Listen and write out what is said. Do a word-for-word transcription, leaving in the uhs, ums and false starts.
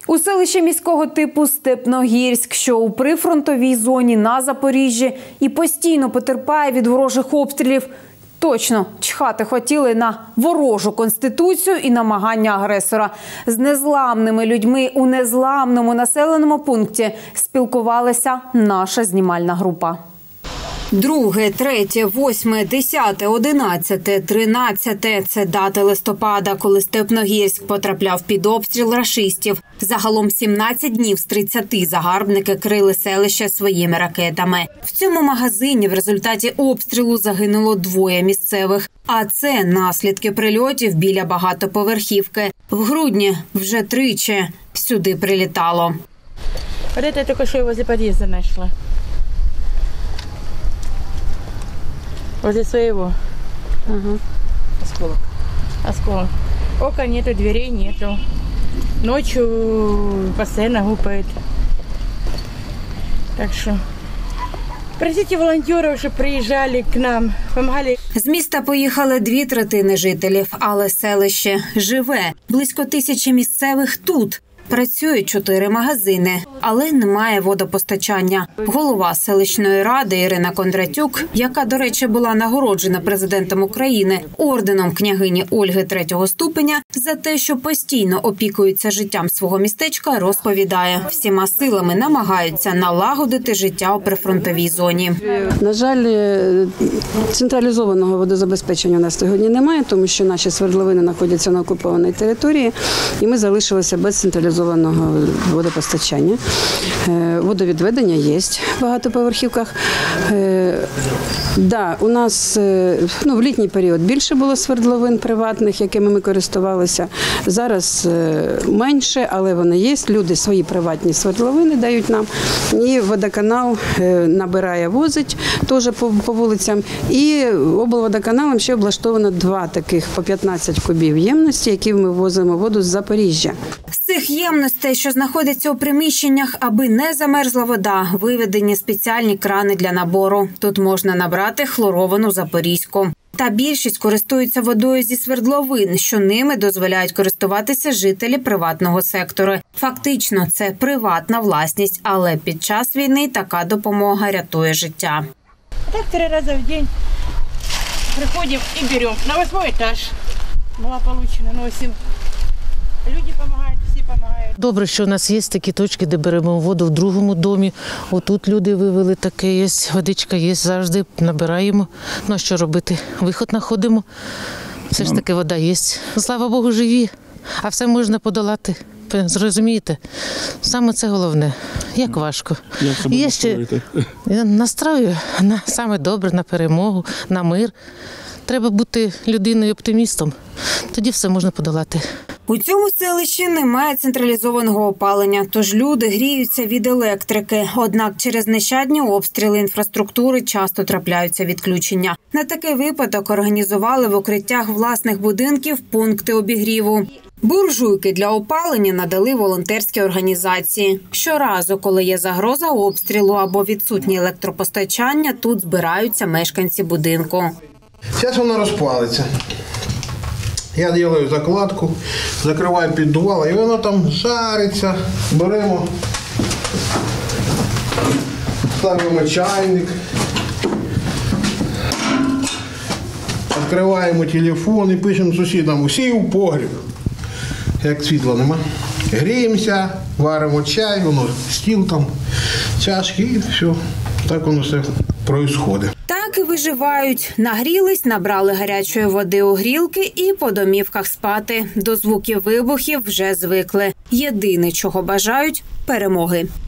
У селищі міського типу Степногірськ, що у прифронтовій зоні на Запоріжжі і постійно потерпає від ворожих обстрілів, точно чхати хотіли на ворожу конституцію і намагання агресора. З незламними людьми у незламному населеному пункті спілкувалася наша знімальна група. Друге, третє, восьме, десяте, одинадцяте, тринадцяте – це дати листопада, коли Степногірськ потрапляв під обстріл рашистів. Загалом сімнадцять днів з тридцяти загарбники крили селище своїми ракетами. В цьому магазині в результаті обстрілу загинуло двоє місцевих. А це наслідки прильотів біля багатоповерхівки. В грудні вже тричі сюди прилітало. Вот это я только что возле подъезда нашла. Возле своего. Ага. Осколок. Осколок. Окон нету, дверей нету. Ночью постоянно гупает. Так что просите волонтеров, чтобы приезжали к нам, помогали. З міста поїхали дві третини жителів, але селище живе. Близько тисячі місцевих тут. Працюють чотири магазини, але немає водопостачання. Голова селищної ради Ірина Кондратюк, яка, до речі, була нагороджена президентом України орденом княгині Ольги третього ступеня за те, що постійно опікується життям свого містечка, розповідає, всіма силами намагаються налагодити життя у прифронтовій зоні. На жаль, централізованого водозабезпечення у нас сьогодні немає, тому що наші свердловини знаходяться на окупованій території, і ми залишилися без централізованого водопостачання. Водовідведення є в багатоповерхівках. Да, у нас ну, в літній період більше було свердловин приватних, якими ми користувалися. Зараз менше, але вони є. Люди свої приватні свердловини дають нам. І водоканал набирає, возить теж по, по вулицям. І облводоканалом ще облаштовано два таких по п'ятнадцять кубів ємності, які ми возимо воду з Запоріжжя. З цих ємностей, що знаходяться у приміщеннях, аби не замерзла вода, виведені спеціальні крани для набору. Тут можна набрати хлоровану запорізьку. Та більшість користуються водою зі свердловин, що ними дозволяють користуватися жителі приватного сектору. Фактично, це приватна власність, але під час війни така допомога рятує життя. Так три рази в день приходимо і беремо. На восьмий етаж була получена, на восім. Люди допомагають, всі допомагають. Добре, що у нас є такі точки, де беремо воду в другому домі. Отут люди вивели таке, є, водичка є, завжди набираємо. Ну а що робити? Виход знаходимо. Все ж таки вода є. Слава Богу, живі, а все можна подолати. Зрозумієте? Саме це головне. Як важко. Як себе є ще настрою на саме добре, на перемогу, на мир. Треба бути людиною-оптимістом. Тоді все можна подолати. У цьому селищі немає централізованого опалення, тож люди гріються від електрики. Однак через нещадні обстріли інфраструктури часто трапляються відключення. На такий випадок організували в укриттях власних будинків пункти обігріву. Буржуйки для опалення надали волонтерські організації. Щоразу, коли є загроза обстрілу або відсутнє електропостачання, тут збираються мешканці будинку. Зараз вона розпалиться. Я роблю закладку, закриваю піддувало, і воно там жариться. Беремо, ставимо чайник, відкриваємо телефон і пишемо сусідам: усі у погріб. Як світла нема. Гріємося, варимо чай, воно стіл там, чашки і все. Так воно все відбувається. Так і виживають. Нагрілись, набрали гарячої води у грілки і по домівках спати. До звуків вибухів вже звикли. Єдине, чого бажають – перемоги.